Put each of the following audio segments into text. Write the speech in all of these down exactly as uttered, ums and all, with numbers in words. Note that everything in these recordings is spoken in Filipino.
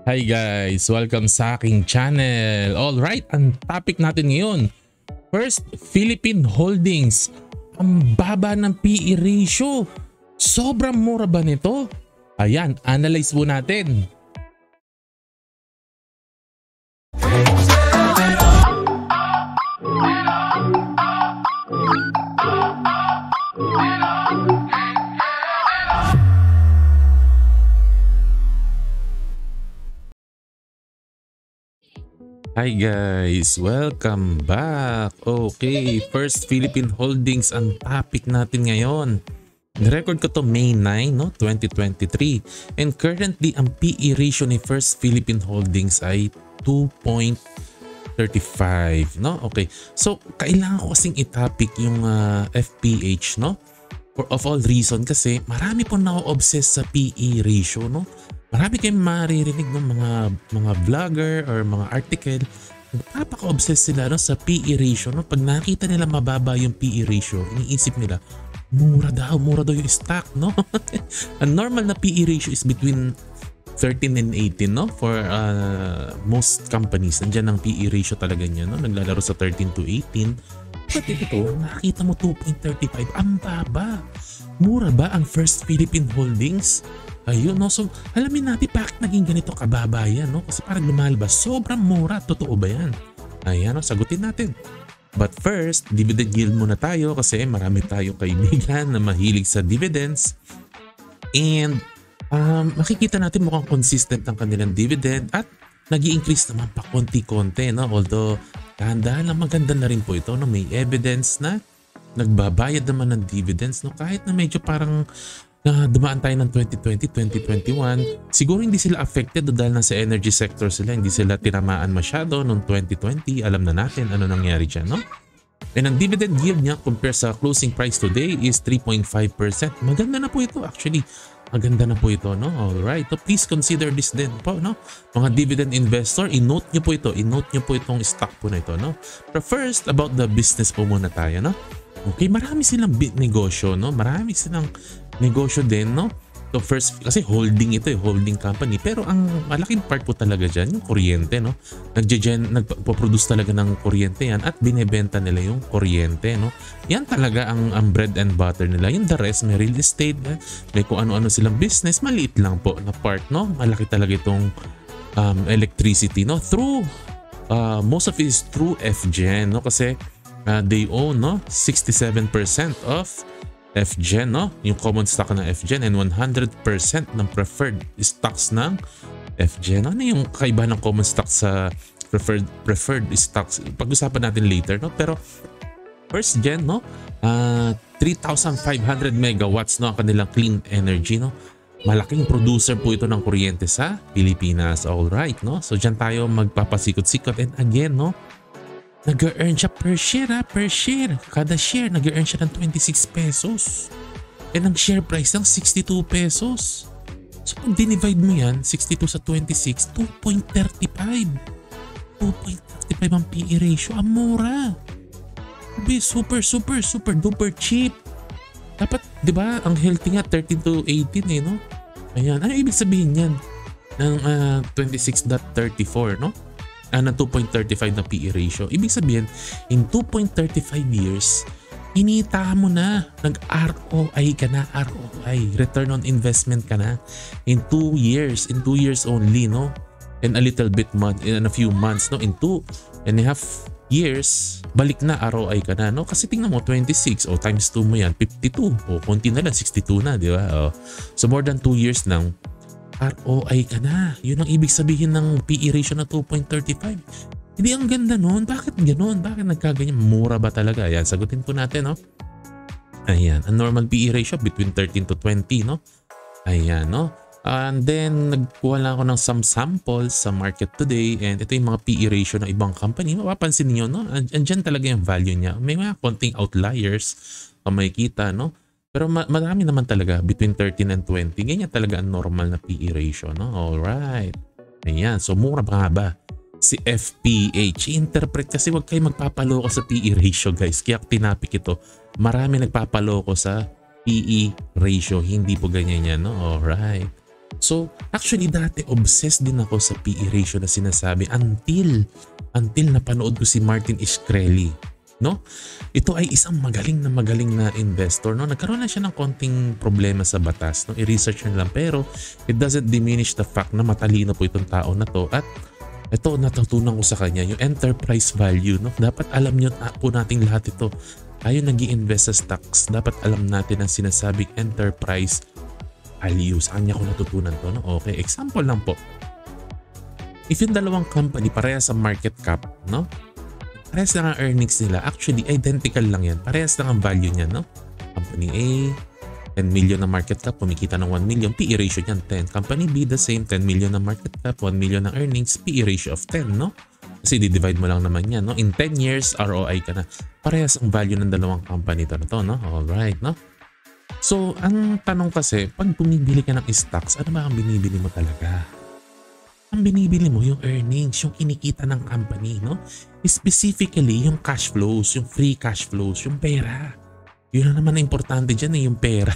Hi guys! Welcome sa aking channel. Alright, ang topic natin ngayon, First Philippine Holdings. Ang baba ng P E ratio. Sobrang mura ba nito? Ayan, analyze po natin. Hi guys! Welcome back! Okay, First Philippine Holdings ang topic natin ngayon. Nirecord ko to May nine, no? twenty twenty-three. And currently, ang P E ratio ni First Philippine Holdings ay two point three five, no? Okay, so kailangan ko kasing i-topic yung uh, F P H, no? For of all reason kasi marami po na-obsess sa P E ratio, no? Marami kayong maririnig ng mga mga vlogger or mga article. Nagpapaka-obsess sila, no, sa P E ratio. No? Pag nakita nila mababa yung P E ratio, iniisip nila, mura daw, mura daw yung stock. No? Ang normal na P E ratio is between thirteen and eighteen, no? For uh, most companies. Nandiyan ang P E ratio talaga niya. No? Naglalaro sa thirteen to eighteen. But ito, nakita mo two point three five. Ang baba. Mura ba ang First Philippine Holdings? Ayun, no? So, alamin natin bakit naging ganito kababa yan, no? Kasi parang lumalabas, sobrang mura. Totoo ba yan? Ayan, no? Sagutin natin. But first, dividend yield muna tayo kasi marami tayong kaibigan na mahilig sa dividends. And um, makikita natin mukhang consistent ang kanilang dividend at nag-i-increase naman pa konti-konti, no? Although, dahan-dahan lang, maganda na rin po ito, no? May evidence na nagbabayad naman ng dividends, no? Kahit na medyo parang na dumaan tayo ng twenty twenty, twenty twenty-one, siguro hindi sila affected dahil nasa energy sector sila, hindi sila tinamaan masyado noong twenty twenty. Alam na natin ano nangyari dyan, no? And ang dividend yield niya compare sa closing price today is three point five percent. Maganda na po ito actually. Maganda na po ito, no? Alright. So please consider this din po, no? Mga dividend investor, i-note nyo po ito. I-note nyo po itong stock po na ito, no? But first, about the business po muna tayo, no? Okay, marami silang bit negosyo, no? Marami silang negosyo din, no? So first, kasi holding ito, eh, holding company. Pero ang malaking part po talaga dyan, yung kuryente, no? Nagje-gen, nagpo-produce talaga ng kuryente yan at binebenta nila yung kuryente, no? Yan talaga ang, ang bread and butter nila. Yung the rest, may real estate, eh, may kung ano-ano silang business, maliit lang po na part, no? Malaki talaga itong um, electricity, no? Through, uh, most of it is through F G N, no? Kasi uh, they own, no? sixty-seven percent of F G N, no? Yung common stock ng F G N and one hundred percent ng preferred stocks ng F G N. Ano yung kaibahan ng common stock sa preferred preferred stocks? Pag-usapan natin later, no? Pero First Gen, no? Uh, three thousand five hundred megawatts, no? Ang kanilang clean energy, no? Malaking producer po ito ng kuryente sa Pilipinas. All right, no? So diyan tayo magpapasikot-sikot and again, no? Nag-earn siya per share, ha? Per share. Kada share, nag-earn siya ng twenty-six pesos. And ang share price ng sixty-two pesos. So kung dinivide mo yan, sixty-two sa twenty-six, two point three five. two point three five ang P E ratio. Ang mura. Super, super, super duper cheap. Dapat, di ba, ang healthy nga thirteen to eighteen, eh, no? Ayan. Ano ibig sabihin yan? Ng uh, twenty-six point three four, no? Uh, na two point three five na P E ratio. Ibig sabihin, in two point three five years, inita mo na. Nag-R O I ka na. R O I. Return on investment ka na. In two years. In two years only, no? And a little bit month, in a few months, no? In two and a half years, balik na R O I ka na, no? Kasi tingnan mo, twenty-six, o oh, times two mo yan, fifty-two. O, oh, konti na lang, sixty-two na, di ba? Oh. So, more than two years nang R O I ka na. Yun ang ibig sabihin ng P E ratio na two point three five. Hindi ang ganda nun. Bakit ganoon? Bakit nagkaganyan? Mura ba talaga? Ayan, sagutin po natin, no? Ayan, ang normal P E ratio between thirteen to twenty, no? Ayan, no? And then, nagkuha lang ako ng some samples sa market today and ito yung mga P E ratio ng ibang company. Mapapansin niyo, no? Andyan talaga yung value niya. May mga konting outliers na makikita, no? Pero marami naman talaga between thirteen and twenty. Ganyan talaga ang normal na P E ratio, no? Alright. Ayan. So, mura pa nga ba si F P H? Interpret kasi wag kayo magpapaloko sa P E ratio, guys. Kaya tinapik ito. Marami nagpapaloko sa P E ratio. Hindi po ganyan yan, no? Alright. So actually dati obsessed din ako sa P E ratio na sinasabi until until napanood ko si Martin Shkreli, no? Ito ay isang magaling na magaling na investor, no? Nagkaroon na siya ng konting problema sa batas, no? I-research niya lang, pero it doesn't diminish the fact na matalino po itong tao na to. At ito, natutunan ko sa kanya yung enterprise value, no? Dapat alam niyo po nating lahat ito. Tayo nag-i-invest sa stocks, dapat alam natin ang sinasabing enterprise value. Sa kanya ko natutunan to, no? Okay, example lang po. If yung dalawang company parehas sa market cap, no? Parehas lang ang earnings nila. Actually, identical lang yan. Parehas lang ang value niya, no? Company A, ten million na market cap, kumikita ng one million. P E ratio niyan, ten. Company B, the same, ten million na market cap, one million na earnings, P E ratio of ten, no? Kasi di-divide mo lang naman yan, no? In ten years, R O I ka na. Parehas ang value ng dalawang company to, to, no? Alright, no? So, ang tanong kasi, pag bumibili ka ng stocks, ano ba ang binibili mo talaga? Ang binibili mo yung earnings, yung kinikita ng company, no? Specifically, yung cash flows, yung free cash flows, yung pera. Yun na naman ang importante dyan, eh, yung pera.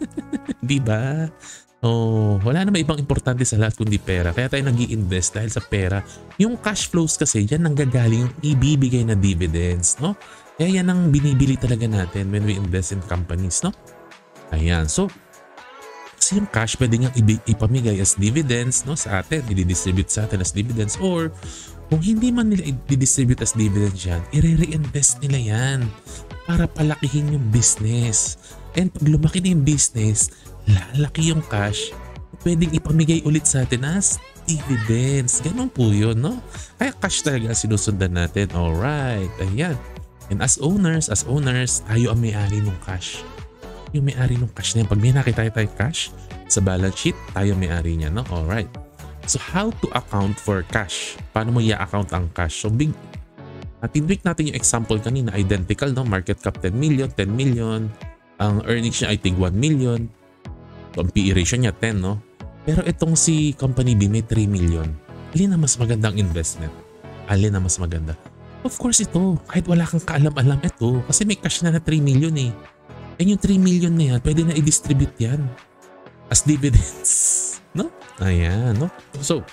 Di ba? Oh, wala naman ibang importante sa lahat kundi pera. Kaya tayo nag-i-invest dahil sa pera. Yung cash flows kasi, yan nanggagaling yung ibibigay na dividends, no? Kaya yan ang binibili talaga natin when we invest in companies, no? Ayan. So, kasi yung cash pwede niyang ipamigay as dividends, no, sa atin, i-distribute sa atin as dividends, or kung hindi man nila i-distribute as dividends yan, i-reinvest nila yan para palakihin yung business. And pag lumaki na yung business, lalaki yung cash, pwedeng ipamigay ulit sa atin as dividends. Ganun po yun, no? Kaya cash talaga ang sinusundan natin. Alright, ayan. And as owners, as owners, tayo ang may-ari ng cash. Yung may-ari ng cash na yan. Pag may nakita tayo cash sa balance sheet, tayo may-ari niya, no? Alright. So, how to account for cash? Paano mo i-account ang cash? So, big, tinweak natin yung example kanina, identical, no? Market cap ten million, ten million. Ang earnings niya, I think one million. So, ang P E ratio niya, ten, no? Pero itong si Company B, may three million. Alin na mas magandang investment? Alin na mas maganda? Of course, ito. Kahit wala kang kaalam-alam, ito. Kasi may cash na na three million, eh. And yung three million na yan, pwede na i-distribute yan as dividends, no? Ayan, no? So,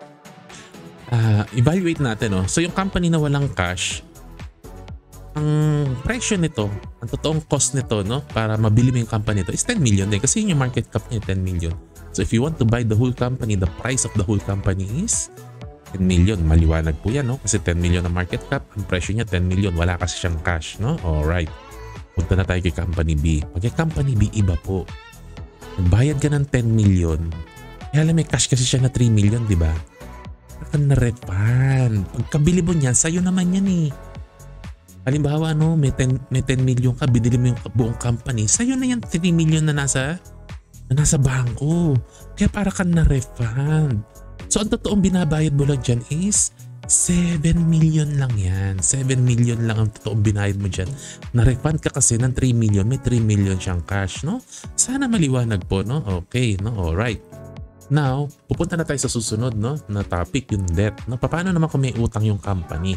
uh, evaluate natin, no? So, yung company na walang cash, ang presyo nito, ang totoong cost nito, no? Para mabili mo yung company nito is ten million din. Kasi yung market cap niya ten million. So, if you want to buy the whole company, the price of the whole company is ten million. Maliwanag po yan, no? Kasi ten million na market cap, ang presyo niya ten million. Wala kasi siyang cash, no? Alright. Punta na tayo kay Company B. Pag kay Company B, iba po. Nagbayad ka ng ten million. Kaya alam, may cash kasi siya na three million, di ba? Akan na refund. Pagkabili mo niyan, sa'yo naman yan eh. Halimbawa, no, may ten, may ten million ka, binili mo yung buong company, sa'yo na yan three million na nasa, na nasa bangko. Kaya para ka na refund. So, ang totoong binabayad mo lang dyan is seven million lang yan. seven million lang ang totoong binayad mo dyan. Na-refund ka kasi ng three million. May three million siyang cash, no? Sana maliwanag po, no? Okay, no? Alright. Now, pupunta na tayo sa susunod, no? Na topic, yung debt. No? Paano naman kung may utang yung company?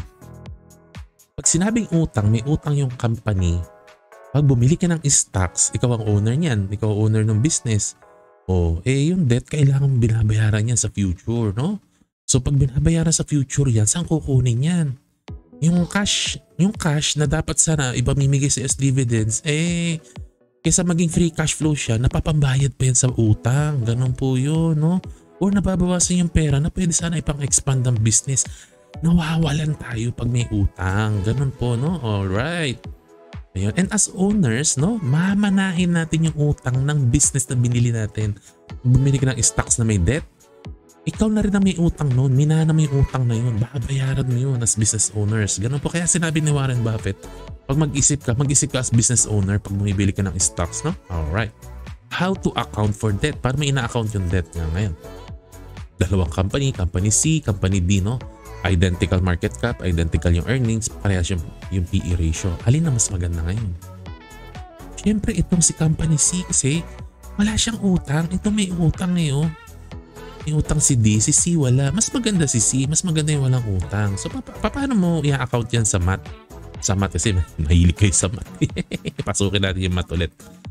Pag sinabing utang, may utang yung company. Pag bumili ka ng stocks, ikaw ang owner niyan. Ikaw ang owner ng business. O, eh, yung debt, kailangan binabayaran yan sa future, no? So pag binabayaran sa future yan, saan kukunin yan? Yung cash, yung cash na dapat sana ipamimigay sa as dividends, eh, kaysa maging free cash flow siya, napapambayad pa yan sa utang. Ganun po yun, no? Or nababawasan yung pera na pwede sana ipang-expand ang business. Nawawalan tayo pag may utang. Ganun po, no? Alright. Ayun. And as owners, no, mamanahin natin yung utang ng business na binili natin. Bumili ka ng stocks na may debt, ikaw na rin na may utang noon, minana mo yung utang na yun, babayaran mo yun as business owners. Ganun po, kaya sinabi ni Warren Buffett, pag mag-isip ka, mag-isip ka as business owner pag bumibili ka ng stocks, no? Alright. How to account for debt? Paano mo ina-account yung debt nga ngayon? Dalawang company, company C, company D, no? Identical market cap, identical yung earnings, parehas yung, yung P E ratio. Alin na mas maganda ngayon? Siyempre, itong si company C kasi wala siyang utang. Ito may utang eh, oh. May utang si D, si C wala. Mas maganda si C, mas maganda yung walang utang. So, pa pa paano mo i-account yan sa math? Sa math kasi mahilig kayo sa math. Pasukin natin yung math ulit.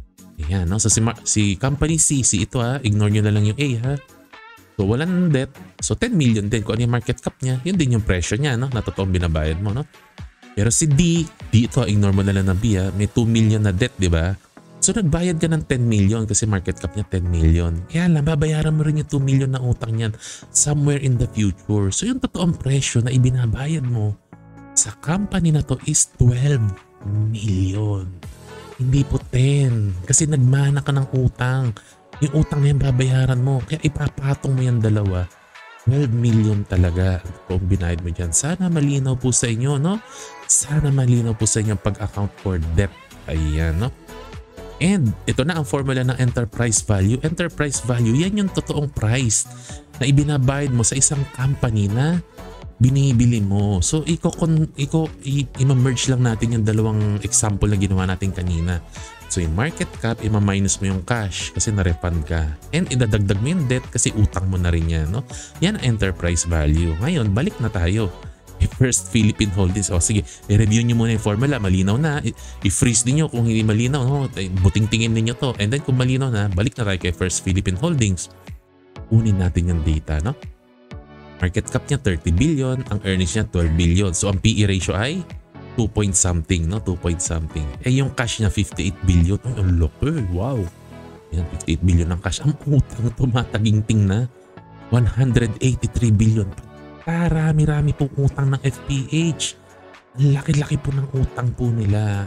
Ayan, no? So si, si company C, si ito ha, ignore nyo na lang yung A ha. So walang debt, so ten million din. Kung ano yung market cap niya, yun din yung presyo niya, no? Na totoong binabayad mo, no? Pero si D, D ito, ignore mo na lang ng B ha, may two million na debt, di ba? So nagbayad ka ng ten million kasi market cap niya ten million. Kaya lang, babayaran mo rin yung two million na utang niyan somewhere in the future. So yung totoong presyo na ibinabayad mo sa company na to is twelve million. Hindi po ten. Kasi nagmana ka ng utang. Yung utang na yan babayaran mo. Kaya ipapatong mo yan dalawa. twelve million talaga kung binayad mo dyan. Sana malinaw po sa inyo, no? Sana malinaw po sa inyo pag-account for debt. Ayan, no? And ito na ang formula ng enterprise value. Enterprise value, yan yung totoong price na ibinabayad mo sa isang company na binibili mo. So, iko, iko, i-merge lang natin yung dalawang example na ginawa natin kanina. So, yung market cap, ima-minus mo yung cash kasi na-refund ka. And idadagdag mo yung debt kasi utang mo na rin yan. No? Yan ang enterprise value. Ngayon, balik na tayo. First Philippine Holdings. O sige, i-review nyo muna yung formula. Malinaw na. I-freeze din nyo kung hindi malinaw. No? Buting tingin ninyo to. And then kung malinaw na, balik na tayo kay First Philippine Holdings. Unin natin yung data. No? Market cap niya thirty billion, ang earnings niya twelve billion. So ang P E ratio ay two point something, no? two point something. Eh yung cash niya fifty-eight billion. Ay, ang laki. Wow. Yan, fifty-eight billion ng cash. Ang utang tumataginting na one hundred eighty-three billion. Karami-rami pong utang ng F P H. Ang laki-laki po ng utang po nila.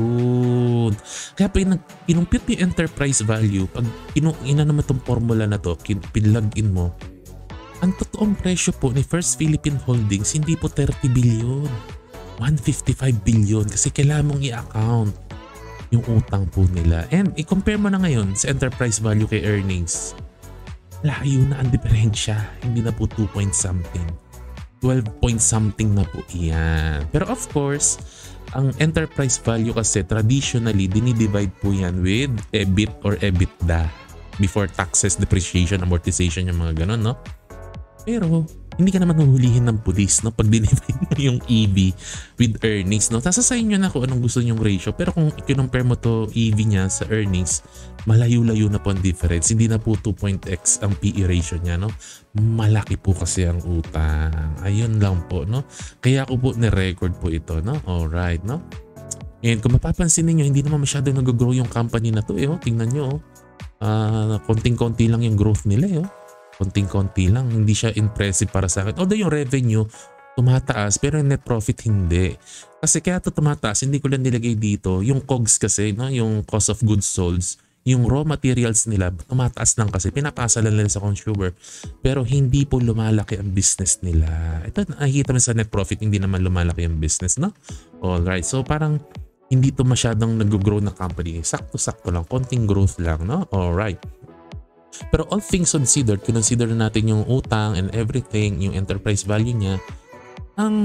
Ayun. Kaya pag kinumpit yung enterprise value, pag ina naman itong formula na to, pinlog-in mo, ang totoong presyo po ni First Philippine Holdings hindi po thirty billion. one hundred fifty-five billion kasi kailangan mong i-account yung utang po nila. And i-compare mo na ngayon sa enterprise value kay earnings. Layo na ang diferensya. Hindi na po two point something. twelve point something na po iyan. Pero of course, ang enterprise value kasi traditionally dinidivide po yan with E B I T or EBITDA before taxes, depreciation, amortization, yung mga ganun, no? Pero hindi ka naman huhulihin ng pulis, no? Pag dinivide mo yung E V with earnings, no? Sasasayin nyo na kung anong gusto nyong ratio. Pero kung i-compare mo to E V niya sa earnings, malayo-layo na po ang difference. Hindi na po two point x ang P E ratio niya, no? Malaki po kasi ang utang. Ayun lang po, no? Kaya ako po ni-record po ito, no? Alright, no? And kung mapapansin niyo, hindi naman masyado nag-grow yung company na to, eh, oh. Tingnan nyo, oh. Uh, konting-konti lang yung growth nila, eh, oh. Konting-konti lang, hindi siya impressive para sa akin. Although yung revenue tumataas pero yung net profit hindi. Kasi kaya ito tumataas, hindi ko lang nilagay dito. Yung C O G S kasi, no? Yung cost of goods sold, yung raw materials nila tumataas lang kasi pinapasa lang nila sa consumer. Pero hindi po lumalaki ang business nila. Ito nakikita mo sa net profit, hindi naman lumalaki ang business, no? Alright, so parang hindi to masyadong nag-grow na company. Sakto-sakto lang, konting growth lang, no? Alright. Pero all things considered, consider natin yung utang and everything, yung enterprise value niya, ang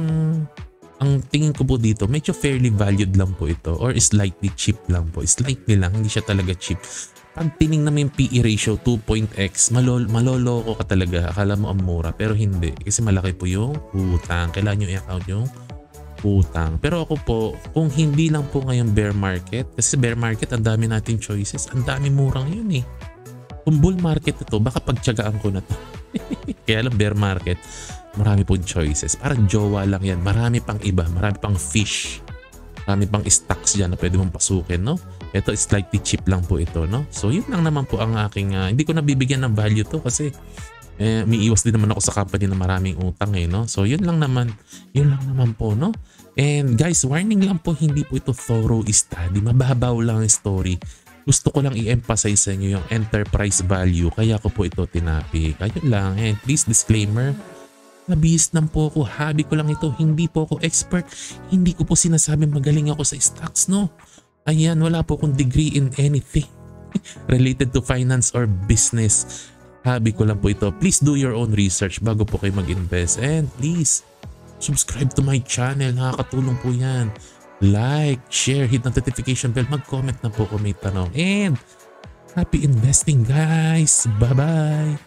ang tingin ko po dito, medyo fairly valued lang po ito or slightly cheap lang po. Slightly lang, hindi siya talaga cheap. Pag tinignan mo yung P E ratio two point x, malol maloloko ka talaga. Akala mo ang mura, pero hindi. Kasi malaki po yung utang. Kailangan nyo i-account yung utang. Pero ako po, kung hindi lang po ngayon bear market, kasi bear market, ang dami natin choices. Ang dami murang yun eh. Kung bull market ito, baka pagtyagaan ko na to. Kaya lang bear market, marami pong choices. Parang jowa lang yan. Marami pang iba. Marami pang fish. Marami pang stocks dyan na pwede mong pasukin, no? Ito is slightly cheap lang po ito, no? So, yun lang naman po ang aking... Uh, hindi ko nabibigyan ng value to kasi eh, umiiwas din naman ako sa company na maraming utang eh, no? So, yun lang naman. Yun lang naman po, no? And guys, warning lang po, hindi po ito thorough study. Mababaw lang ang story. Gusto ko lang i-emphasize sa inyo yung enterprise value. Kaya ko po ito tinapik. Ayun lang. And please, disclaimer. Nabihis lang po ako. Hobby ko lang ito. Hindi po ako expert. Hindi ko po sinasabi magaling ako sa stocks, no? Ayan, wala po akong degree in anything related to finance or business. Hobby ko lang po ito. Please do your own research bago po kayo mag-invest. And please, subscribe to my channel. Nakakatulong po yan. Like, share, hit notification bell, mag-comment na po kung may tanong. And happy investing guys! Bye-bye!